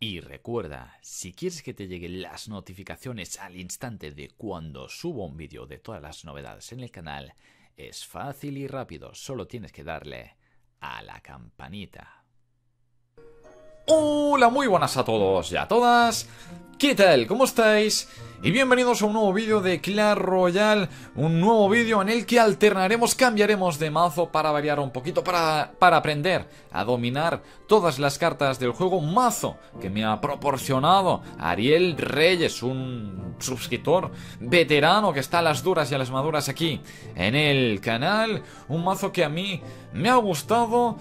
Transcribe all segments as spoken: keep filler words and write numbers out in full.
Y recuerda, si quieres que te lleguen las notificaciones al instante de cuando subo un vídeo de todas las novedades en el canal, es fácil y rápido, solo tienes que darle a la campanita. Hola, muy buenas a todos y a todas. ¿Qué tal? ¿Cómo estáis? Y bienvenidos a un nuevo vídeo de Clash Royale. Un nuevo vídeo en el que alternaremos, cambiaremos de mazo para variar un poquito, para, para aprender a dominar todas las cartas del juego. Un mazo que me ha proporcionado Ariel Reyes, un suscriptor veterano que está a las duras y a las maduras aquí en el canal. Un mazo que a mí me ha gustado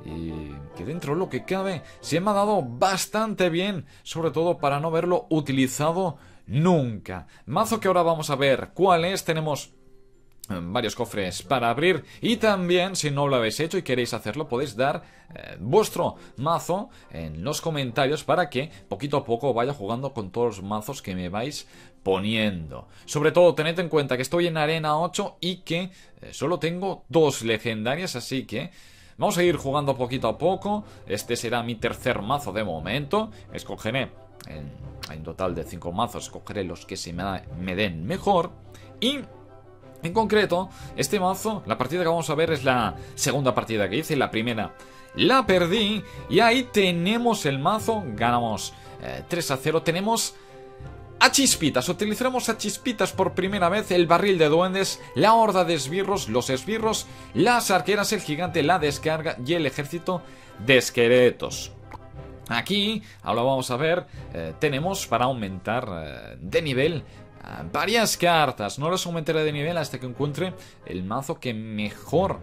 y que dentro de lo que cabe se me ha dado bastante bien, sobre todo para no haberlo utilizado nunca. Mazo que ahora vamos a ver cuál es. Tenemos varios cofres para abrir y también, si no lo habéis hecho y queréis hacerlo, podéis dar eh, vuestro mazo en los comentarios para que poquito a poco vaya jugando con todos los mazos que me vais poniendo. Sobre todo tened en cuenta que estoy en arena ocho y que eh, solo tengo dos legendarias, así que vamos a ir jugando poquito a poco. Este será mi tercer mazo de momento. Escogeré en, en total de cinco mazos, escogeré los que se me, da, me den mejor. Y en concreto, este mazo, la partida que vamos a ver es la segunda partida que hice. La primera la perdí y ahí tenemos el mazo. Ganamos eh, tres a cero. Tenemos a Chispitas, utilizaremos a Chispitas por primera vez, el barril de duendes, la horda de esbirros, los esbirros, las arqueras, el gigante, la descarga y el ejército de esqueletos. Aquí, ahora vamos a ver, eh, tenemos para aumentar eh, de nivel eh, varias cartas. No las aumentaré de nivel hasta que encuentre el mazo que mejor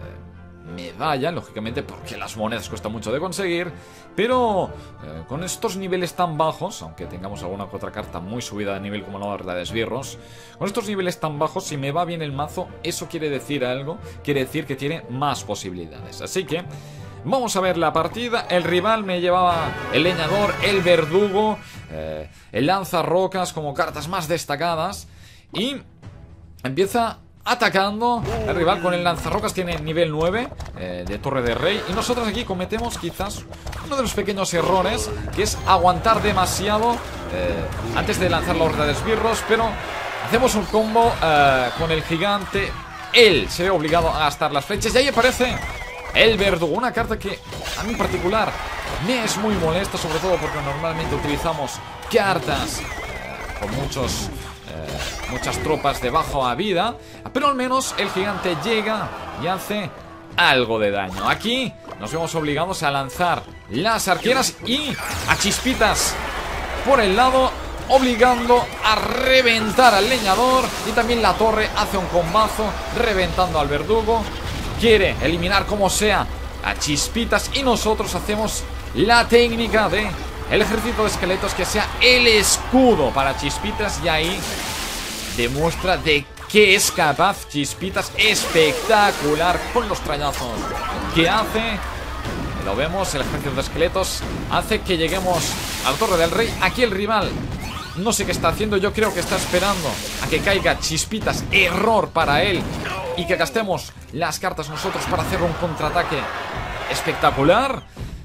eh, me vaya, lógicamente porque las monedas cuesta mucho de conseguir. Pero eh, con estos niveles tan bajos, aunque tengamos alguna que otra carta muy subida de nivel como la horda de esbirros, con estos niveles tan bajos, si me va bien el mazo, eso quiere decir algo, quiere decir que tiene más posibilidades. Así que vamos a ver la partida. El rival me llevaba el leñador, el verdugo, eh, el lanzarrocas como cartas más destacadas. Y empieza atacando el rival con el lanzarrocas, tiene nivel nueve eh, de torre de rey. Y nosotros aquí cometemos quizás uno de los pequeños errores, que es aguantar demasiado eh, antes de lanzar la horda de esbirros. Pero hacemos un combo eh, con el gigante. Él se ve obligado a gastar las flechas y ahí aparece el verdugo, una carta que a mí en particular me es muy molesta, sobre todo porque normalmente utilizamos cartas eh, con muchos, eh, muchas tropas de baja vida, pero al menos el gigante llega y hace algo de daño. Aquí nos vemos obligados a lanzar las arqueras y a Chispitas por el lado, obligando a reventar al leñador. Y también la torre hace un combazo reventando al verdugo. Quiere eliminar como sea a Chispitas y nosotros hacemos la técnica de el ejército de esqueletos, que sea el escudo para Chispitas, y ahí demuestra de qué es capaz Chispitas. Espectacular con los trañazos que hace. Lo vemos, el ejército de esqueletos hace que lleguemos a la torre del rey. Aquí el rival no sé qué está haciendo, yo creo que está esperando a que caiga Chispitas. Error para él. Y que gastemos las cartas nosotros para hacer un contraataque espectacular.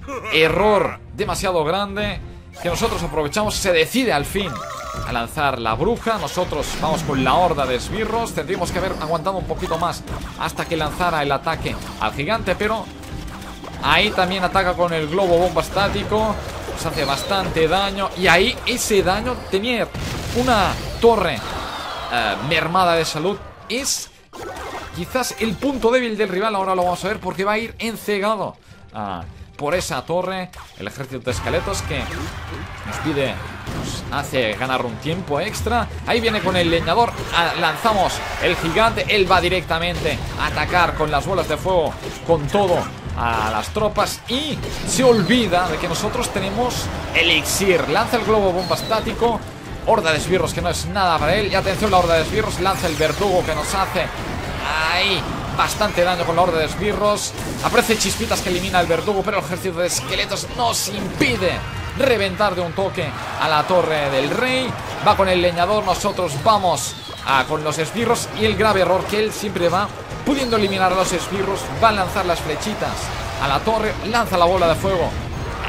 Error demasiado grande que nosotros aprovechamos. Se decide al fin a lanzar la bruja. Nosotros vamos con la horda de esbirros. Tendríamos que haber aguantado un poquito más hasta que lanzara el ataque al gigante, pero ahí también ataca con el globo bomba estático. Nos hace bastante daño. Y ahí ese daño, tener una torre eh, mermada de salud, es quizás el punto débil del rival. Ahora lo vamos a ver porque va a ir encegado ah, por esa torre. El ejército de esqueletos que nos pide, nos hace ganar un tiempo extra. Ahí viene con el leñador. Ah, lanzamos el gigante. Él va directamente a atacar con las bolas de fuego, con todo a las tropas, y se olvida de que nosotros tenemos elixir. Lanza el globo bomba estático. Horda de esbirros que no es nada para él. Y atención, la horda de esbirros lanza el verdugo que nos hace ahí bastante daño con la horda de esbirros. Aparece Chispitas que elimina al verdugo, pero el ejército de esqueletos nos impide reventar de un toque a la torre del rey. Va con el leñador, nosotros vamos a, con los esbirros. Y el grave error que él siempre va pudiendo eliminar a los esbirros, va a lanzar las flechitas a la torre, lanza la bola de fuego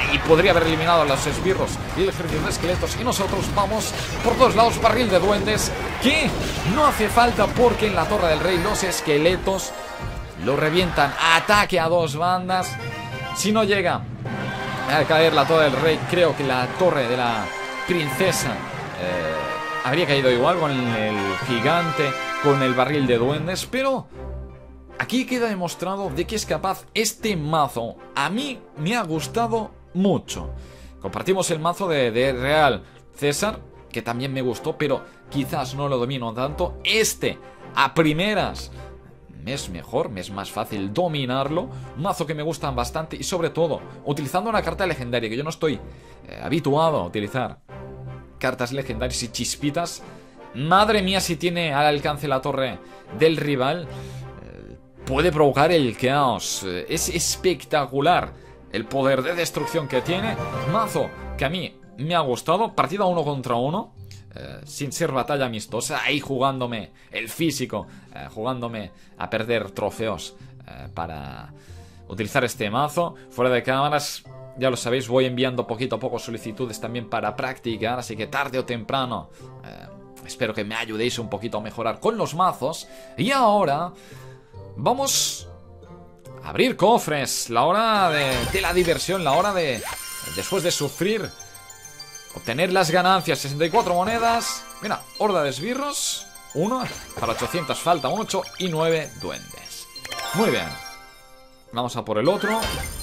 y podría haber eliminado a los esbirros y el ejército de esqueletos. Y nosotros vamos por todos lados, barril de duendes, que no hace falta porque en la Torre del Rey los esqueletos lo revientan. Ataque a dos bandas. Si no llega a caer la Torre del Rey, creo que la Torre de la Princesa eh, habría caído igual con el gigante, con el barril de duendes. Pero aquí queda demostrado de que es capaz este mazo. A mí me ha gustado mucho. Compartimos el mazo de, de Real César, que también me gustó, pero quizás no lo domino tanto. Este, a primeras, me es mejor, me es más fácil dominarlo. Un mazo que me gusta bastante y sobre todo utilizando una carta legendaria, que yo no estoy eh, habituado a utilizar cartas legendarias y chispitas. Madre mía, si tiene al alcance la torre del rival, eh, puede provocar el caos. Eh, es espectacular el poder de destrucción que tiene. Mazo que a mí me ha gustado. Partida uno contra uno. Eh, sin ser batalla amistosa, ahí jugándome el físico, eh, jugándome a perder trofeos eh, para utilizar este mazo. Fuera de cámaras, ya lo sabéis, voy enviando poquito a poco solicitudes también para practicar, así que tarde o temprano eh, espero que me ayudéis un poquito a mejorar con los mazos. Y ahora vamos a abrir cofres, la hora de, de la diversión, la hora de, después de sufrir, obtener las ganancias. Sesenta y cuatro monedas. Mira, horda de esbirros. Uno, para ochocientos falta ocho y nueve duendes. Muy bien. Vamos a por el otro.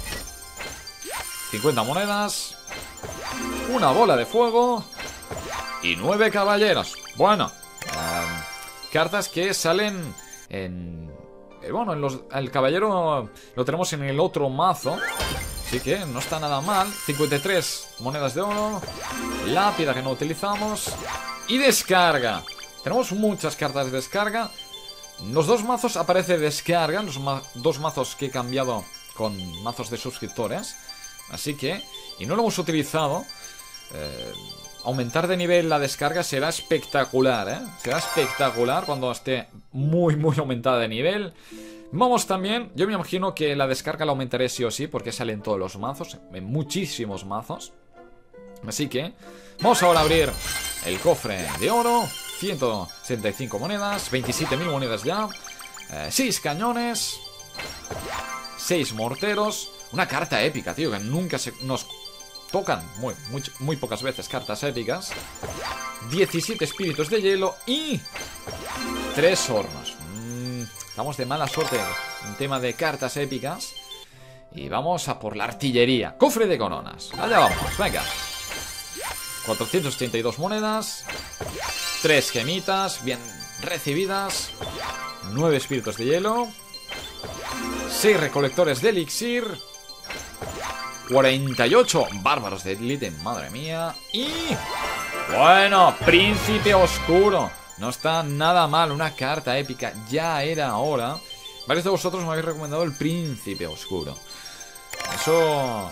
cincuenta monedas. Una bola de fuego. Y nueve caballeros. Bueno, eh, cartas que salen en... Eh, bueno, en los, el caballero lo tenemos en el otro mazo, así que no está nada mal. cincuenta y tres monedas de oro. Lápida que no utilizamos. Y descarga. Tenemos muchas cartas de descarga. Los dos mazos aparece descarga. Los ma dos mazos que he cambiado con mazos de suscriptores. Así que, y no lo hemos utilizado, eh, aumentar de nivel la descarga será espectacular, ¿eh? Será espectacular cuando esté muy, muy aumentada de nivel. Vamos también, yo me imagino que la descarga la aumentaré sí o sí, porque salen todos los mazos, en muchísimos mazos. Así que vamos ahora a abrir el cofre de oro. Ciento setenta y cinco monedas, veintisiete mil monedas ya, eh, seis cañones, seis morteros. Una carta épica, tío, que nunca se nos tocan muy, muy, muy pocas veces cartas épicas. diecisiete espíritus de hielo y tres hornos. mm, Estamos de mala suerte en tema de cartas épicas. Y vamos a por la artillería. Cofre de coronas, allá vamos, venga. Cuatrocientas ochenta y dos monedas, tres gemitas bien recibidas, nueve espíritus de hielo, seis recolectores de elixir, cuarenta y ocho bárbaros de élite, madre mía. Y bueno, príncipe oscuro. No está nada mal, una carta épica. Ya era hora. Varios de vosotros me habéis recomendado el príncipe oscuro. Eso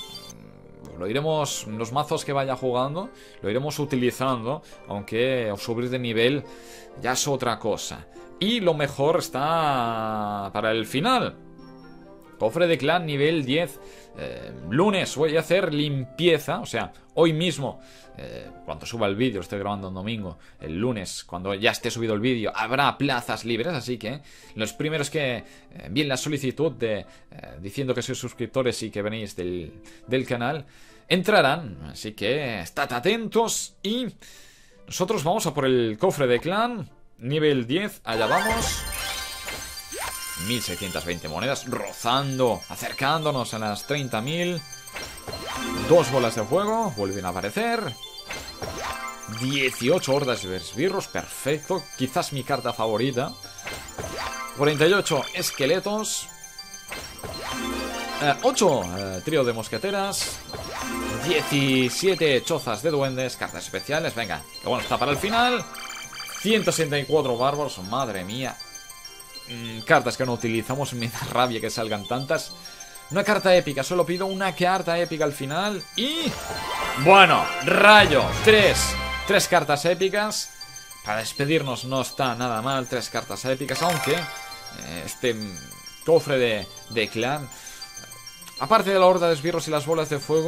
lo iremos, en los mazos que vaya jugando, lo iremos utilizando. Aunque subir de nivel ya es otra cosa. Y lo mejor está para el final. Cofre de clan nivel diez. eh, Lunes voy a hacer limpieza. O sea, hoy mismo, eh, cuando suba el vídeo, lo estoy grabando un domingo. El lunes, cuando ya esté subido el vídeo, habrá plazas libres. Así que los primeros que envíen la solicitud de eh, diciendo que sois suscriptores y que venís del, del canal, entrarán. Así que estad atentos. Y nosotros vamos a por el cofre de clan nivel diez. Allá vamos. mil seiscientas veinte monedas, rozando, acercándonos a las treinta mil. Dos bolas de fuego, vuelven a aparecer. dieciocho hordas de esbirros, perfecto. Quizás mi carta favorita. cuarenta y ocho esqueletos. eh, ocho eh, trío de mosqueteras. diecisiete chozas de duendes, cartas especiales. Venga, que bueno, está para el final. ciento sesenta y cuatro bárbaros, madre mía. Cartas que no utilizamos, me da rabia que salgan tantas. Una carta épica, solo pido una carta épica al final. Y... bueno, rayo, tres Tres cartas épicas. Para despedirnos no está nada mal, tres cartas épicas. Aunque eh, este cofre de, de clan, aparte de la horda de esbirros y las bolas de fuego,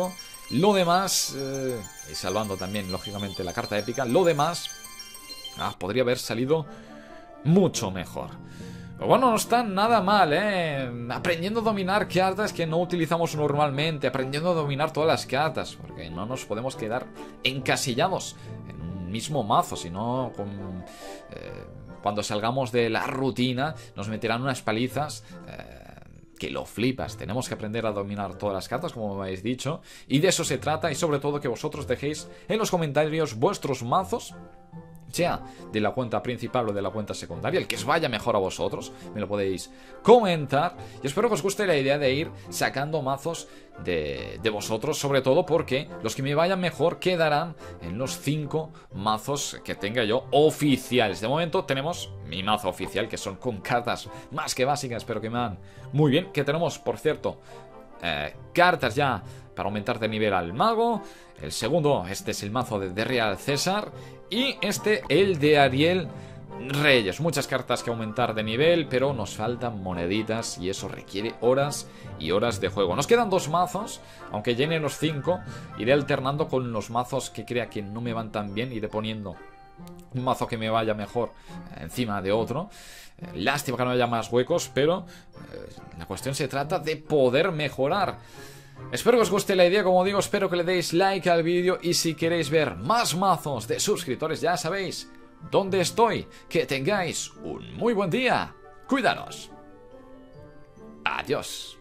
Lo demás, eh, y salvando también, lógicamente, la carta épica, lo demás ah, podría haber salido mucho mejor. Pero bueno, no está nada mal, ¿eh? Aprendiendo a dominar cartas que no utilizamos normalmente, aprendiendo a dominar todas las cartas, porque no nos podemos quedar encasillados en un mismo mazo, sino con... Eh, cuando salgamos de la rutina nos meterán unas palizas... Eh, que lo flipas. Tenemos que aprender a dominar todas las cartas, como me habéis dicho, y de eso se trata, y sobre todo que vosotros dejéis en los comentarios vuestros mazos, sea de la cuenta principal o de la cuenta secundaria, el que os vaya mejor a vosotros, me lo podéis comentar, y espero que os guste la idea de ir sacando mazos de, de vosotros, sobre todo porque los que me vayan mejor quedarán en los cinco mazos que tenga yo oficiales. De momento tenemos mi mazo oficial, que son con cartas más que básicas, pero que me van muy bien, que tenemos, por cierto, eh, cartas ya para aumentar de nivel al mago. El segundo, este es el mazo de, de Real César. Y este, el de Ariel Reyes. Muchas cartas que aumentar de nivel, pero nos faltan moneditas y eso requiere horas y horas de juego. Nos quedan dos mazos, aunque llenen los cinco. Iré alternando con los mazos que crea que no me van tan bien. Iré poniendo un mazo que me vaya mejor encima de otro. Lástima que no haya más huecos, pero eh, la cuestión se trata de poder mejorar. Espero que os guste la idea, como digo, espero que le deis like al vídeo y si queréis ver más mazos de suscriptores ya sabéis dónde estoy. Que tengáis un muy buen día. Cuidaros. Adiós.